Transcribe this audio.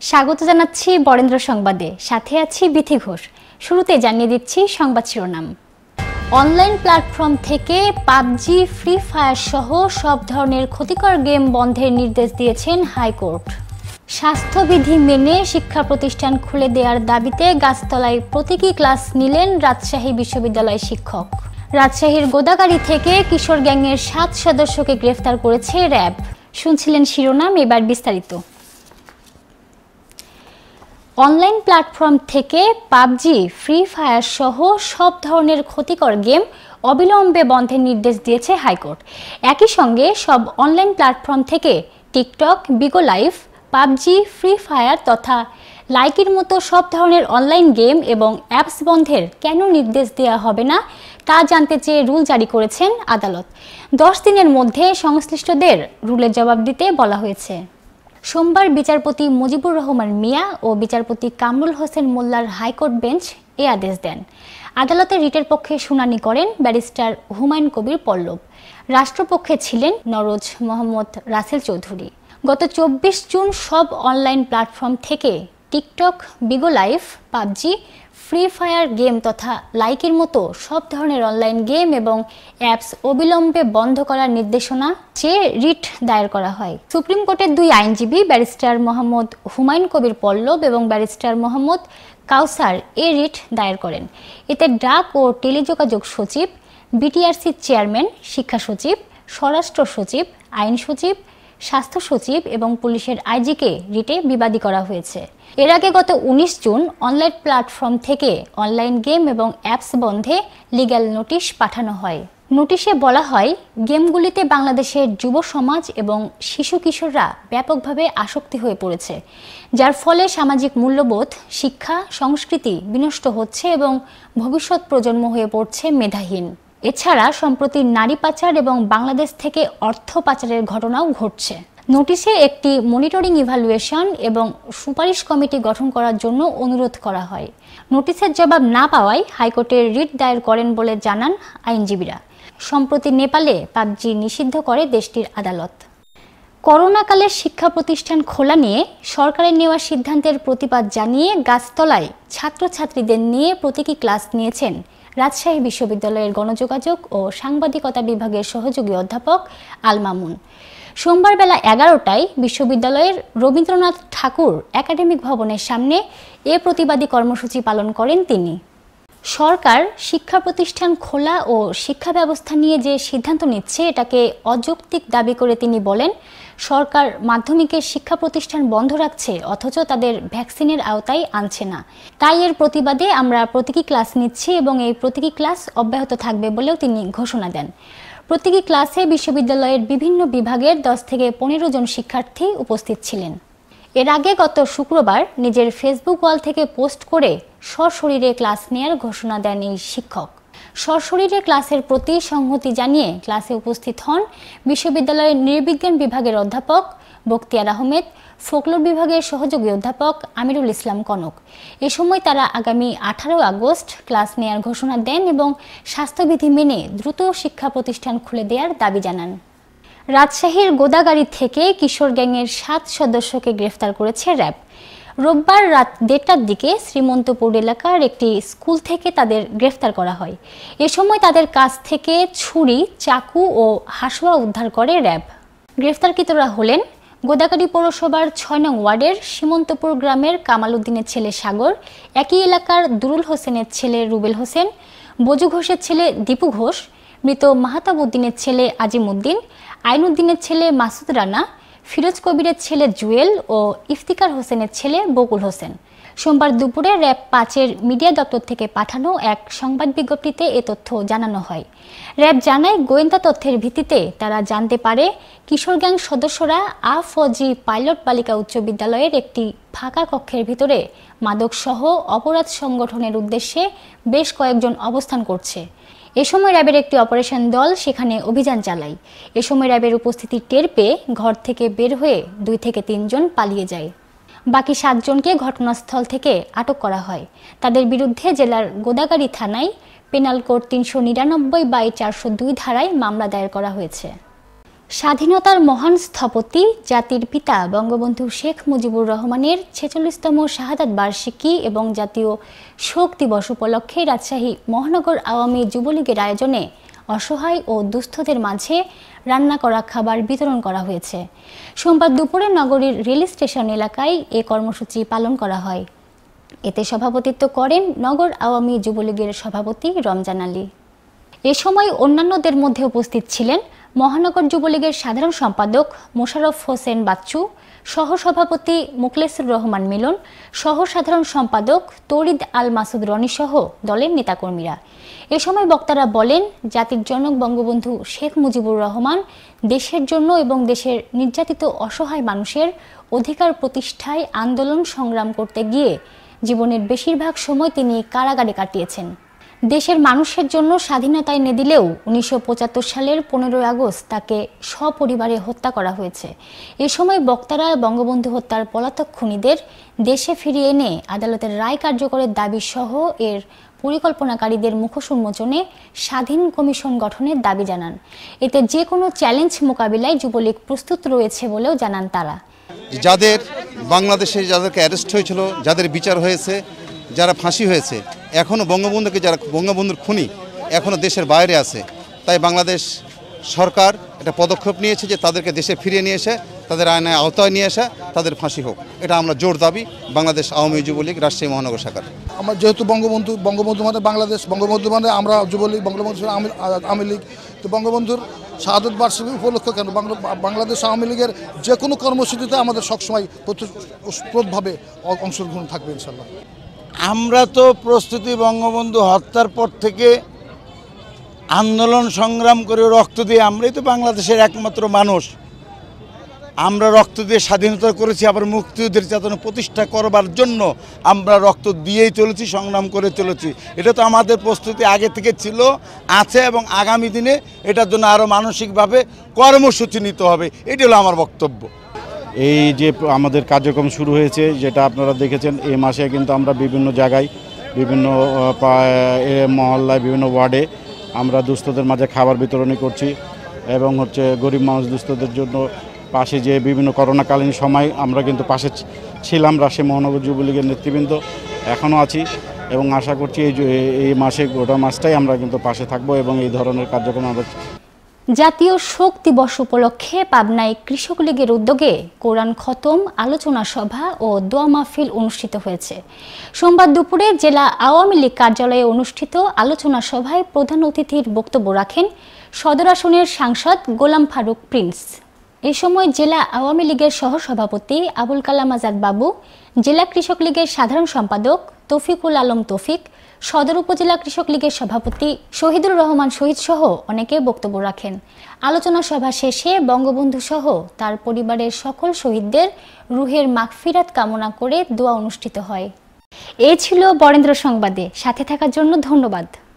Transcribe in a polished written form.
স্বাগত জানাচ্ছি বরেন্দ্র সংবাদে, সাথে আছি বিথি ঘোষ। শুরুতে জানিয়ে দিচ্ছি সংবাদ শিরোনাম। অনলাইন প্ল্যাটফর্ম থেকে পাবজি, ফ্রি ফায়ার সহ সব ধরনের ক্ষতিকর গেম বন্ধের নির্দেশ দিয়েছেন হাইকোর্ট। স্বাস্থ্যবিধি মেনে শিক্ষা প্রতিষ্ঠান খুলে দেওয়ার দাবিতে গাছতলায় প্রতীকী ক্লাস নিলেন রাজশাহী বিশ্ববিদ্যালয় শিক্ষক। রাজশাহীর গোদাগাড়ি থেকে কিশোর গ্যাংয়ের 7 সদস্যকে গ্রেফতার করেছে র্যাব। শুনছিলেন শিরোনাম, এবার বিস্তারিত। অনলাইন প্ল্যাটফর্ম থেকে পাবজি, ফ্রি ফায়ার সহ সব ধরনের ক্ষতিকর গেম অবিলম্বে বন্ধের নির্দেশ দিয়েছে হাইকোর্ট। একই সঙ্গে সব অনলাইন প্ল্যাটফর্ম থেকে TikTok, Bigo Live, PUBG, free fire তথা লাইকের মতো সব ধরনের অনলাইন গেম এবং অ্যাপস বন্ধের কেন নির্দেশ দেওয়া হবে না তা জানতে চেয়ে রুল জারি করেছেন আদালত। 10 দিনের মধ্যে সংশ্লিষ্টদের রুলের জবাব দিতে বলা হয়েছে। সোমবার বিচারপতি মুজিবুর রহমান মিয়া ও বিচারপতি কামরুল হোসেন মোল্লার হাইকোর্ট বেঞ্চ এ আদেশ দেন। আদালতের রিটের পক্ষে শুনানি করেন ব্যারিস্টার হুমায়ুন কবির পল্লব। রাষ্ট্রপক্ষে ছিলেন নরোজ মোহাম্মদ রাসেল চৌধুরী। গত 24 জুন সব অনলাইন প্ল্যাটফর্ম থেকে TikTok, Bigo Live, PUBG, free fire game তথা লাইকের মতো সব ধরনের অনলাইন গেম এবং অ্যাপস অবিলম্বে বন্ধ করার নির্দেশনা চেয়ে রিট দায়ের করা হয়। সুপ্রিম কোর্টের 2 আইনজীবী ব্যারিস্টার মোহাম্মদ হুমায়ুন কবির পল্লব এবং ব্যারিস্টার মোহাম্মদ কাউসার এ রিট দায়ের করেন। এতে ডাক ও টেলিযোগাযোগ সচিব, বিটিআরসির চেয়ারম্যান, শিক্ষা সচিব, স্বরাষ্ট্র সচিব, আইন সচিব, স্বাস্থ্য সচিব এবং পুলিশের আইজিকে রিটে বিবাদী করা হয়েছে। এর আগে গত 19 জুন অনলাইন প্ল্যাটফর্ম থেকে অনলাইন গেম এবং অ্যাপস বন্ধে লিগ্যাল নোটিশ পাঠানো হয়। নোটিশে বলা হয়, গেমগুলিতে বাংলাদেশের যুব সমাজ এবং শিশু কিশোররা ব্যাপকভাবে আসক্তি হয়ে পড়েছে, যার ফলে সামাজিক মূল্যবোধ, শিক্ষা, সংস্কৃতি বিনষ্ট হচ্ছে এবং ভবিষ্যৎ প্রজন্ম হয়ে পড়ছে মেধাহীন। এছাড়া সম্প্রতি নারী পাচার এবং বাংলাদেশ থেকে অর্থ পাচারের ঘটনাও ঘটছে। নোটিশে একটি মনিটরিং ইভ্যালুয়েশন এবং সুপারিশ কমিটি গঠন করার জন্য অনুরোধ করা হয়। নোটিশের জবাব না পাওয়ায় হাইকোর্টে রিট দায়ের করেন বলে জানান আইনজীবীরা। সম্প্রতি নেপালে পাবজি নিষিদ্ধ করে দেশটির আদালত। করোনাকালে শিক্ষা প্রতিষ্ঠান খোলা নিয়ে সরকারের নেওয়া সিদ্ধান্তের প্রতিবাদ জানিয়ে গাছতলায় ছাত্রছাত্রীদের নিয়ে প্রতীকী ক্লাস নিয়েছেন রাজশাহী বিশ্ববিদ্যালয়ের গণযোগাযোগ ও সাংবাদিকতা বিভাগের সহযোগী অধ্যাপক আল মামুন। সোমবার বেলা 11টায় বিশ্ববিদ্যালয়ের রবীন্দ্রনাথ ঠাকুর একাডেমিক ভবনের সামনে এ প্রতিবাদী কর্মসূচি পালন করেন তিনি। সরকার শিক্ষা প্রতিষ্ঠান খোলা ও শিক্ষা ব্যবস্থা নিয়ে যে সিদ্ধান্ত নিচ্ছে এটাকে অযৌক্তিক দাবি করে তিনি বলেন, সরকার মাধ্যমিকের শিক্ষা প্রতিষ্ঠান বন্ধ রাখছে অথচ তাদের ভ্যাকসিনের আওতায় আনছে না। তাই এর প্রতিবাদে আমরা প্রতীকী ক্লাস নিচ্ছি এবং এই প্রতীকী ক্লাস অব্যাহত থাকবে বলেও তিনি ঘোষণা দেন। প্রতীকী ক্লাসে বিশ্ববিদ্যালয়ের বিভিন্ন বিভাগের 10 থেকে 15 জন শিক্ষার্থী উপস্থিত ছিলেন। এর আগে গত শুক্রবার নিজের ফেসবুক ওয়াল থেকে পোস্ট করে সশরীরে ক্লাস নেয়ার ঘোষণা দেন এই শিক্ষক। সশরীরে ক্লাসের প্রতি সংহতি জানিয়ে ক্লাসে উপস্থিত হন বিশ্ববিদ্যালয়ের নৃবিজ্ঞান বিভাগের অধ্যাপক বখতিয়ার আহমেদ, ফোকলোর বিভাগের সহযোগী অধ্যাপক আমিরুল ইসলাম কনক। এ সময় তারা আগামী 18 আগস্ট ক্লাস নেয়ার ঘোষণা দেন এবং স্বাস্থ্যবিধি মেনে দ্রুত শিক্ষা প্রতিষ্ঠান খুলে দেওয়ার দাবি জানান। রাজশাহীর গোদাগাড়ি থেকে কিশোর গ্যাংয়ের 7 সদস্যকে গ্রেফতার করেছে র্যাব। রোববার রাত 1টার দিকে শ্রীমন্তপুর এলাকার একটি স্কুল থেকে তাদের গ্রেফতার করা হয়। এ সময় তাদের কাছ থেকে ছুরি, চাকু ও হাসুয়া উদ্ধার করে র্যাব। গ্রেফতারকৃতরা হলেন গোদাগাড়ি পৌরসভার 6 নং ওয়ার্ডের সীমন্তপুর গ্রামের কামাল উদ্দিনের ছেলে সাগর, একই এলাকার দুরুল হোসেনের ছেলে রুবেল হোসেন, বজু ঘোষের ছেলে দীপু ঘোষ, মৃত মাহাতাব উদ্দিনের ছেলে আজিম উদ্দিন, আইন উদ্দিনের ছেলে মাসুদ রানা, ফিরোজ কবিরের ছেলে জুয়েল ও ইফতিকার হোসেনের ছেলে বকুল হোসেন। সোমবার দুপুরে র্যাব 5-এর মিডিয়া দপ্তর থেকে পাঠানো এক সংবাদ বিজ্ঞপ্তিতে এ তথ্য জানানো হয়। র্যাব জানায়, গোয়েন্দা তথ্যের ভিত্তিতে তারা জানতে পারে কিশোর গ্যাং সদস্যরা আফজি পাইলট বালিকা উচ্চ বিদ্যালয়ের একটি ফাঁকা কক্ষের ভিতরে মাদকসহ অপরাধ সংগঠনের উদ্দেশ্যে বেশ কয়েকজন অবস্থান করছে। এ সময় র্যাবের একটি অপারেশন দল সেখানে অভিযান চালায়। এ সময় র্যাবের উপস্থিতি টের পেয়ে ঘর থেকে বের হয়ে 2 থেকে 3 জন পালিয়ে যায়। বাকি 7 জনকে ঘটনাস্থল থেকে আটক করা হয়। তাদের বিরুদ্ধে জেলার গোদাগাড়ি থানায় পেনাল কোড 399/402 ধারায় মামলা দায়ের করা হয়েছে। স্বাধীনতার মহান স্থপতি জাতির পিতা বঙ্গবন্ধু শেখ মুজিবুর রহমানের ৪৬তম শাহাদাত বার্ষিকী এবং জাতীয় শোক দিবস উপলক্ষে রাজশাহী মহানগর আওয়ামী যুবলীগের আয়োজনে অসহায় ও দুস্থদের মাঝে রান্না করা খাবার বিতরণ করা হয়েছে। সোমবার দুপুরে নগরীর রেল স্টেশন এলাকায় এ কর্মসূচি পালন করা হয়। এতে সভাপতিত্ব করেন নগর আওয়ামী যুবলীগের সভাপতি রমজান আলী। এ সময় অন্যান্যদের মধ্যে উপস্থিত ছিলেন মহানগর যুবলীগের সাধারণ সম্পাদক মোশাররফ হোসেন বাচ্চু, সহসভাপতি মুখলেসুর রহমান মিলন, সহ সাধারণ সম্পাদক তৌরিদ আল মাসুদ রনি সহ দলের নেতাকর্মীরা। এ সময় বক্তারা বলেন, জাতির জনক বঙ্গবন্ধু শেখ মুজিবুর রহমান দেশের জন্য এবং দেশের নির্যাতিত অসহায় মানুষের অধিকার প্রতিষ্ঠায় আন্দোলন সংগ্রাম করতে গিয়ে জীবনের বেশিরভাগ সময় তিনি কারাগারে কাটিয়েছেন। দেশের মানুষের জন্য স্বাধীনতা এনে দিলেও ১৯৭৫ সালের ১৫ই আগস্ট তাকে সপরিবারে হত্যা করা হয়েছে। এ সময় বক্তারা বঙ্গবন্ধু হত্যার পলাতক খুনিদের দেশে ফিরিয়ে এনে আদালতের রায় কার্যকরের দাবি সহ এর পরিকল্পনাকারীদের মুখোশ উন্মোচনে স্বাধীন কমিশন গঠনের দাবি জানান। এতে যে কোনো চ্যালেঞ্জ মোকাবিলায় যুবলীগ প্রস্তুত রয়েছে বলেও জানান তারা। যাদের বাংলাদেশে যাদেরকে অ্যারেস্ট হয়েছিল, যাদের বিচার হয়েছে, যারা ফাঁসি হয়েছে, এখনও যারা বঙ্গবন্ধুর খুনি এখনও দেশের বাইরে আছে। তাই বাংলাদেশ সরকার একটা পদক্ষেপ নিয়েছে যে তাদেরকে দেশে ফিরিয়ে নিয়ে এসে তাদের আইনের আওতায় নিয়ে এসে তাদের ফাঁসি হোক। এটা আমরা জোর দাবি বাংলাদেশ আওয়ামী যুবলীগ রাজশাহী মহানগর শাখার। আমরা যেহেতু বঙ্গবন্ধু মানে বাংলাদেশ, বঙ্গবন্ধু মানে আমরা যুবলীগ, বঙ্গবন্ধু আওয়ামী লীগ। তো বঙ্গবন্ধুর শাহাদত বার্ষিকী উপলক্ষে কেন বাংলাদেশ আওয়ামী লীগের যে কোনো কর্মসূচিতে আমাদের সবসময় প্রত্যক্ষভাবে অংশগ্রহণ থাকবে ইনশাল্লাহ। আমরা তো প্রস্তুতি বঙ্গবন্ধু হত্যার পর থেকে আন্দোলন সংগ্রাম করে রক্ত দিয়ে, আমরাই তো বাংলাদেশের একমাত্র মানুষ, আমরা রক্ত দিয়ে স্বাধীনতা করেছি। আবার মুক্তিযুদ্ধের চেতনা প্রতিষ্ঠা করবার জন্য আমরা রক্ত দিয়েই চলেছি, সংগ্রাম করে চলেছি। এটা তো আমাদের প্রস্তুতি আগে থেকে ছিল, আছে এবং আগামী দিনে এটার জন্য আরও মানসিকভাবে কর্মসূচি নিতে হবে। এটি হলো আমার বক্তব্য। এই যে আমাদের কার্যক্রম শুরু হয়েছে, যেটা আপনারা দেখেছেন, এই মাসে কিন্তু আমরা বিভিন্ন জায়গায়, বিভিন্ন মহল্লায়, বিভিন্ন ওয়ার্ডে আমরা দুস্থদের মাঝে খাবার বিতরণী করছি এবং গরিব মানুষ দুস্থদের জন্য পাশে যে বিভিন্ন করোনাকালীন সময় আমরা কিন্তু পাশে ছিলাম। রাজশাহী মহানগর যুবলীগের নেতৃবৃন্দ এখনও আছি এবং আশা করছি এই মাসে গোটা মাসটাই আমরা কিন্তু পাশে থাকবো এবং এই ধরনের কার্যক্রম আমরা। জাতীয় শোক দিবস উপলক্ষে পাবনায় কৃষক লীগের উদ্যোগে কোরআন খতম, আলোচনা সভা ও দোয়া মাহফিল অনুষ্ঠিত হয়েছে। সোমবার দুপুরে জেলা আওয়ামী লীগ কার্যালয়ে অনুষ্ঠিত আলোচনা সভায় প্রধান অতিথির বক্তব্য রাখেন সদর আসনের সাংসদ গোলাম ফারুক প্রিন্স। এ সময় জেলা আওয়ামী লীগের সহসভাপতি আবুল কালাম আজাদ বাবু, জেলা কৃষক লীগের সাধারণ সম্পাদক তৌফিকুল আলম তৌফিক, সদর উপজেলা কৃষক লীগের সভাপতি শহীদুর রহমান শহীদ সহ অনেকে বক্তব্য রাখেন। আলোচনা সভা শেষে বঙ্গবন্ধু সহ তার পরিবারের সকল শহীদদের রুহের মাগফিরাত কামনা করে দোয়া অনুষ্ঠিত হয়। এ ছিল বরেন্দ্র সংবাদে। সাথে থাকার জন্য ধন্যবাদ।